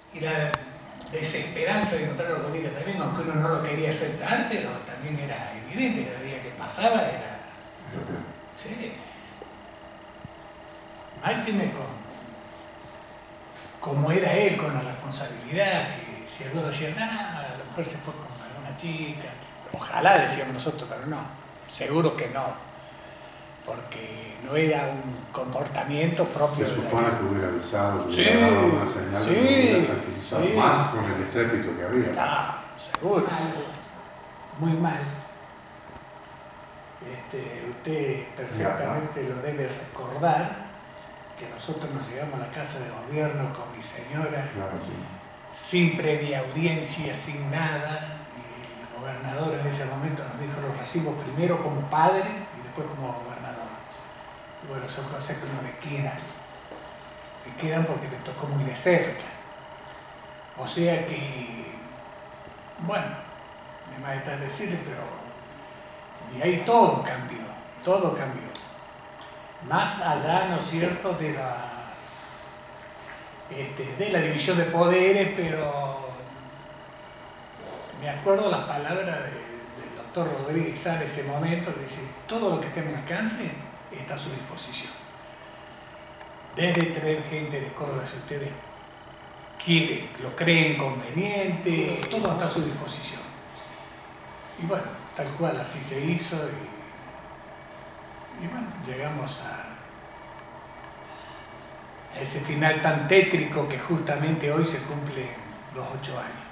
y la desesperanza de encontrar la comida también, aunque uno no lo quería aceptar, pero también era evidente, cada día que pasaba era... Sí. Máxime como era él, con la responsabilidad, que si algunos decían, a lo mejor se fue con alguna chica, ojalá decíamos nosotros, pero no, seguro que no, porque no era un comportamiento propio de la... Se supone que hubiera avisado, que sí, hubiera dado una señal, sí, que hubiera tranquilizado, sí, más con el estrépito que había. Claro, seguro, muy mal. Usted perfectamente lo debe recordar, que nosotros nos llegamos a la casa de gobierno con mi señora, Claro, sí. sin previa audiencia, sin nada, y el gobernador en ese momento nos dijo: los recibo primero como padre y después como gobernador. Y bueno, son cosas que uno le quedan porque le tocó muy de cerca. O sea que, bueno, me va a estar decirle, pero de ahí todo cambió, todo cambió. Más allá, ¿no es cierto?, de la división de poderes, pero me acuerdo las palabras del doctor Rodríguez Sá en ese momento, que dice: todo lo que esté a mi alcance está a su disposición. Debe traer gente de Córdoba si ustedes quieren, lo creen conveniente, todo está a su disposición. Y bueno, tal cual así se hizo, y bueno, llegamos a ese final tan tétrico que justamente hoy se cumplen los 8 años.